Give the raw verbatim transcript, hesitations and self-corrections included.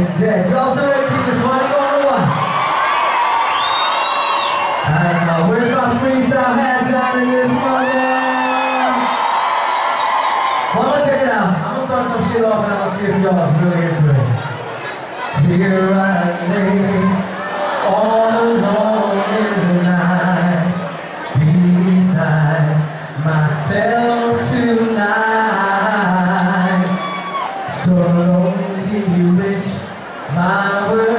dead. You all still ready to keep this party going or what? I know. Where's my freestyle hats out in this mother? Well, I'm gonna check it out. I'm gonna start some shit off and I'm gonna see if y'all is really into it. Here I lay, all alone in the night, beside myself tonight. So lonely, rich, my world